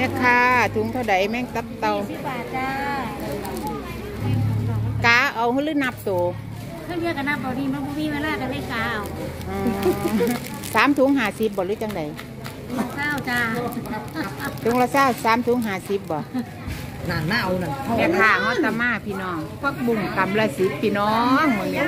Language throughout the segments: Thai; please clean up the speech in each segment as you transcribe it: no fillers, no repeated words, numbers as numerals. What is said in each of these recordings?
ค้าถุงเท่าใดแมงตับเต่า 10 บาทจ้ากาเอาหรือนับตัวเพื่อนกันนับพอดีมันมีเวลากันเลยกาเอา 3 ถุง50บ่หรือจังใด 20จ้าถุงละ20 3 ถุง50บ่หนาหน้าเอาหน่ะแม่ค้าฮอตมาพี่น้องพักบุ้งกำละ10พี่น้องมื้อนี้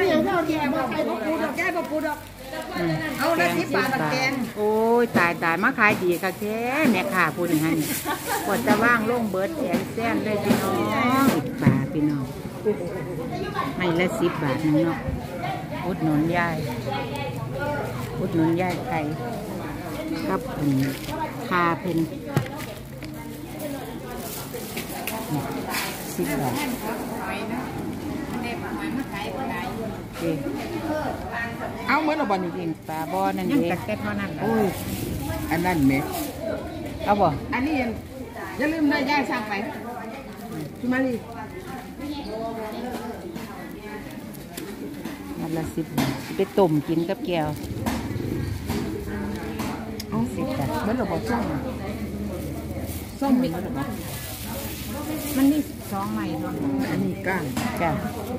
เอาละ10 บาทแกงโอ้ยตายมาขายดีค่ะแท้แม่ค้าพูดอย่างนี้กว่าจะว่างลงเบิดแอนแซนเลยพี่น้อง10 บาทพี่น้องให้ละ10 บาทนึงเนาะอุดหนุนยายไข่กับคาเพิ่น10 บาทเอาเหมือนเราบ่นี่กินปลาบ่นั่นเองแต่เท่านั้นโอ้ยอันนั้นแม่เอาบ่อันนี้อย่าลืมได้ย่างสร้างไปจุมาลีมันละ10 บาทไปต้มกินกับแก้ว 10 บาทเหมือนเราบ่ส้มเหมือนเราบ่มันนี่2 ใหม่เนาะอันนี้ก้านจ้ะ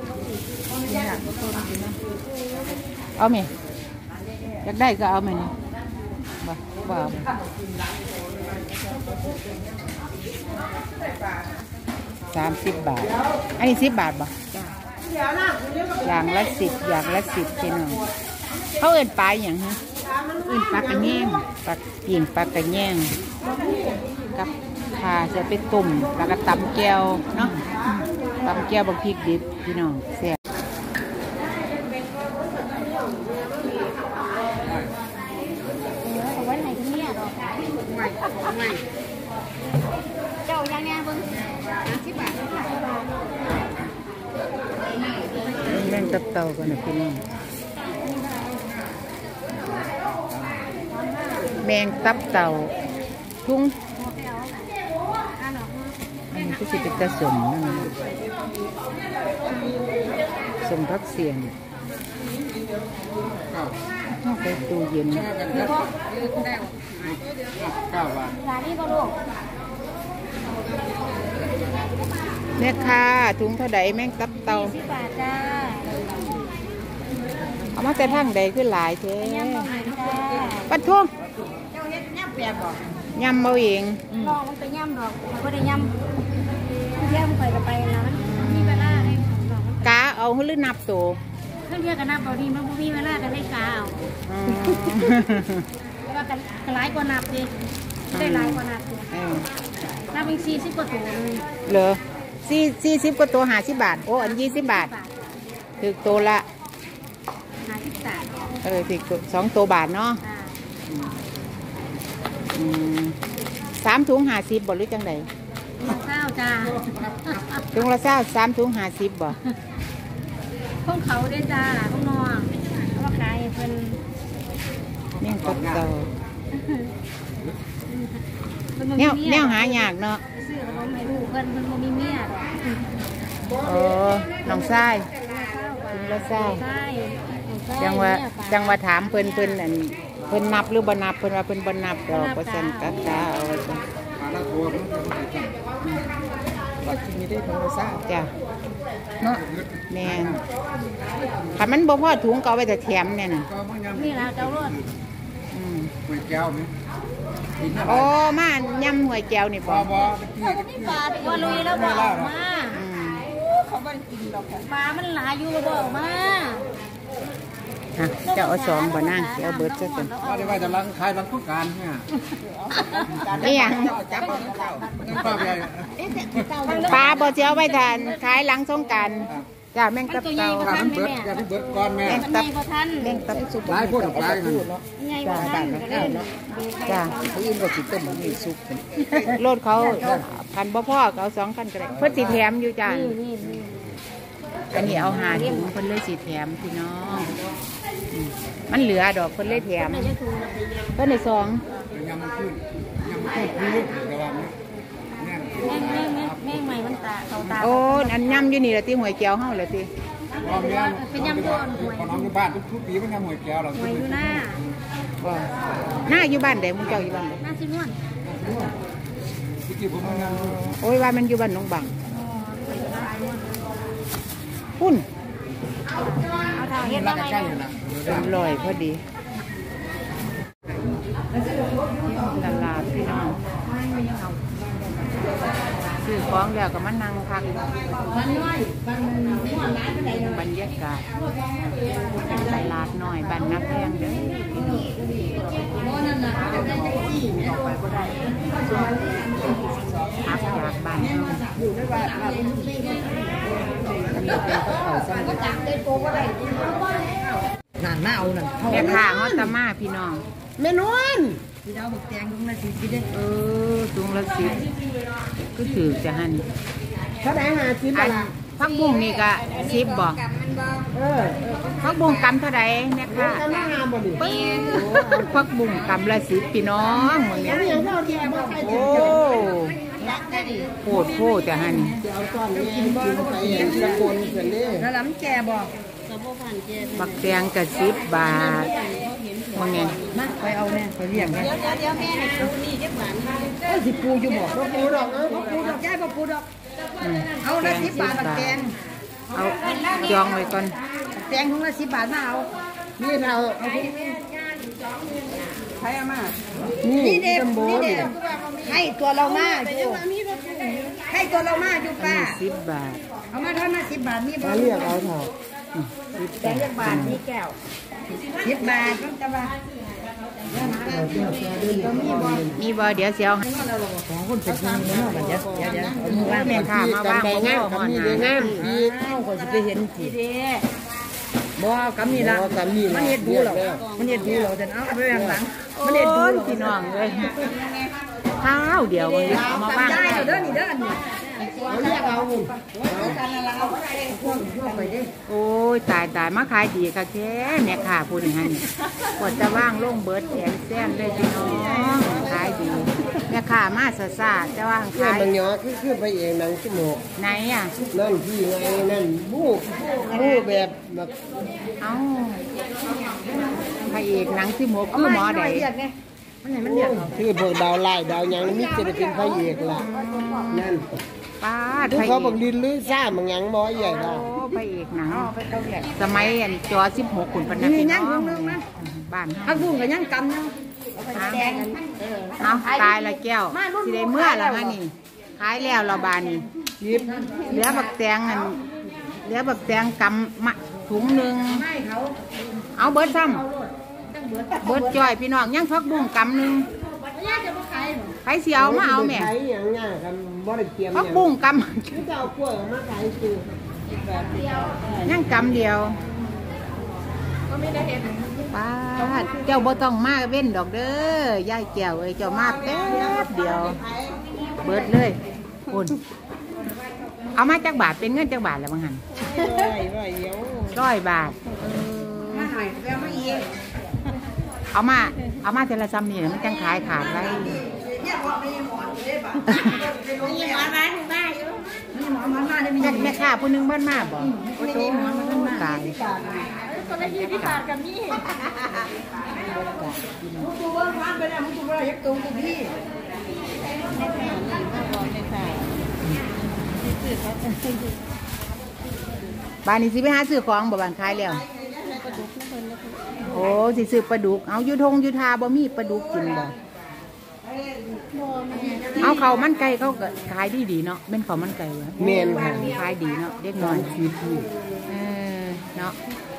เอาไหมอยากได้ก็เอาไหมนี่บ่เอา30 บาทอันนี้10 บาทบ่อย่างละ10อย่างละ10พี่น้องเขาเอิ้นปลาอย่างฮะเอิ้นปลากระแยงปลาปิ่งปลากระแยงกับข่าจะไปตุ่มแล้วก็ตำแก้วเนาะตำแก้วบางพริกดิบพี่น้องแซ่บเอาไว้ไหนที่นี่ดอกเจ้ายังไงบึ้ง10 บาทแมงตับเต่ากันนะพี่น้องแมงตับเต่าทุ่งอันนี้ก็จะเป็นกระสมนั่นสมพักเสียงเข้าไปตู้เย็น 9 บาทร้านนี้ก็ลูกแม่ค้าถุงเท่าใดแมงตับเต่า 10 บาทจ้าเอามาแต่ทั้งใดขึ้นหลายเท่ปัดทุ่งเจ้าเฮ็ดย่ำแปลกบ่ยำเอาเองลองมันไปย่ำดอกมันก็ได้ย่ำไปก็ไปแล้วมันมีเวลาให้กาเอาหรือนับตัวเพื่อนกันนับพอดีมันมีเวลากันเลยกาเอาว่ากันหลายกว่านับดิได้หลายกว่านับนับอีก40 กว่าตัวเลยเหรอ40 กว่าตัว50 บาทโอ้อัน20 บาทถึงตัวละ 50 บาทถึง2 ตัวบาทเนาะ3 ถุง50บ่หรือจังใด 20จ้าถุงละ3 ถุง50บ่ของเขาได้จ้าของน้องว่าขายเพิ่นแม่งตับเต่าแนวหายากเนาะซื้อขนมให้ลูกเพิ่นบ่มีเมียน้องชายถุงละจังว่าถามเพิ่นอันเพิ่นนับหรือบ่นับเพิ่นว่าเพิ่นบ่นับดอกว่าซั่นกะเอาซั่นก็กินได้ถุงละ20 จ้ะเนาะแม่นคันมันบ่พอถุงก็เอาไว้แต่แถมเนี่ยน่ะนี่ล่ะเจ้ารถหวยแก้วมั้ยโอ้มายำหวยแก้วนี่บ่มีปลาบ่ลุยแล้วบ่ออกมาเขาบ่กินดอกปลามันหลายอยู่บ่ออกมาเจ้าเอา2บ่นางเจ้าเบิดซะซั่นว่าได้ว่าจะล้างขายล้างทุกการเนี่ยนี่หยังปลาบ่สิเอาไว้ทานขายหลังสงกรานต์จ้าแม่งตับเต่ามันเบิดอย่าเบิดก่อนแม่แม่งตับสุกหลายคนหลายจ้าบ้านเนาะจ้าเขาอินก็สิต้มมันนี่สุกรถเขาคันบ่พอเขา2 คันก็ได้เพิ่นสิแถมอยู่จ้าอันนี้เอา5 ถุงเพิ่นเลยสิแถมพี่น้องมันเหลือดอกเพิ่นเลยแถมเพิ่นได้2 ยำขึ้นนี่ระวังแม่ใหม่มันตาเขาตาโอ้อันยำอยู่นี่ละที่หวยแก้วเฮาละที่เป็นยำตัวหวยของน้องอยู่บ้านทุกปีมันยำหวยแก้วเราหวยอยู่หน้าหน้าอยู่บ้านใดมึงเจ้าอยู่บ้านใดหน้าสินวลโอ้ยว่ามันอยู่บ้านหนองบังพุ่นเอาทางเฮ็ดมาไหมเป็นรอยพอดีตลาดพี่น้องซื้อของแล้วก็มานั่งพักบรรยากาศตลาดน้อยบ้านนักเรียนเด้อพักจากบ้านนั่นน่าเอานั่นแม่ค้าฮอตตามาพี่น้องเมนูพี่ดาวบอกแตงถุงละ40เด้ถุงละ10ก็ถือจะหันเท่าไหร่50บาทผักบุ้งนี่ก็10บ่ผักบุ้งกำเท่าไหร่แม่ค้าผักบุ้งกำละ10พี่น้องหมดเนี่ยโอ้โคตรโคตรจะหันเอาก้อนนี้กินไปตะโกนเสร็จเลยแล้วล้ำแกบอกบักแตงก็10 บาทว่าไงมาไปเอาแน่ไปเรียกแน่เดี๋ยวแม่ให้ปูนี่เดี๋ยวหวานสิปูอยู่บอกบ่ปูดอกบ่ปูดอกย้ายบ่ปูดอกเอาละ10 บาทแกงเอาจองไว้ก่อนแกงถุงละ10 บาทมาเอานี่เราใครเอามานี่เด็กนี่เด็กให้ตัวเรามาอยู่ให้ตัวเรามาอยู่ป้า 10 บาทเอามาทอนมา10 บาทนี่บ่เรียกเอาเถอะ10 บาทนี่แก้ว10 บาทจะว่ามีบ่เดี๋ยวเสียวของคนเป็นยังไงเนาะบัดเดี๋ยวแม่ค้ามาว่างบ่งามนี่งามเอาก็สิไปเห็นสิบ่กำนี่ละมันเฮ็ดดูแล้วมันเฮ็ดดูแล้วแต่เอาไปข้างหลังมันเฮ็ดดูพี่น้องเลยเท้าเดียวเลยมาว่างได้เด้อนี่เด้อนี่เรียกเอากันละเอาพวกไปดิโอ้ยตายมาขายดีค่ะแค่แม่ค้าพูดอย่างนี้กดจะว่างลงเบิร์ดแอนแซนเลยพี่น้องขายดีแม่ค้ามาซาแต่ว่าขายบางยอคือไปเองหนังจมูกไหนอ่ะนั่นพี่ไงนั่นบู้แบบเอ้าพระเอกหนังที่หมกคือหมอใดมันไหนมันเดือดคือพวกดาวไล่ดาวยังมิจะได้เป็นพระเอกล่ะนั่นป้าคือเขาบอกดินลื้อซ่าบางยังบ่ใหญ่ละโอ้พระเอกหนังสมัยอันจอ16ขุนพนักพี่น้องบ้านพักบุ้งกับยังกำยังเอาตายละแก้วสิได้เมื่อละฮะนี่ขายแล้วเราบานนี่เหลือบักแตงอันเหลือบักแตงกำมะถุงหนึ่งเอาเบิร์ดซ้ำเบิร์ดจ่อยพี่น้องยังพักบุ้งกำหนึ่งใครเสียวมาเอาแม่ขายอย่างเงี้ยกันบ่ได้เตรียมพักบุ้งกำที่จะเอากล้วยมาขายคือยังกำเดียวป้าเจ้าบ่ต้องมาเว้นดอกเด้อยายแก้วเอ้ยเจ้ามาแป๊บเดียวเบิดเลยคุณเอามาจากบาทเป็นเงินจากบาทแล้วบางหัน100 บาทเอามาเทละซ้ำนี่มันจังขายขาดไว้แม่ค้าผู้นึงบ้านมาบอกโอ้โหตายคนละ20 บาทกับนี่กูว่าร้านไปแล้วมึงกูว่ายักตูกูพี่บ้านนี้สิไปหาซื้อของบ่บ้านขายแล้วโอ้สิซื้อปลาดุกเอาอยู่ทงอยู่ทาบ่มีปลาดุกกินบ่เอาเขามันไก่เขาก็ขายดีเนาะเป็นเขามันไก่วะเมนขายดีเนาะเด็กน้อยเนาะ